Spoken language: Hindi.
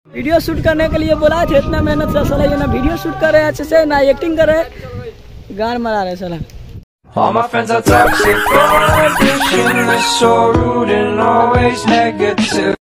वीडियो शूट करने के लिए बोला थे, इतना मेहनत से साला ये ना वीडियो शूट कर रहे हैं अच्छे से, ना एक्टिंग कर रहे हैं, गान मरा रहे साला। All my friends are toxic, they're so rude and always negative.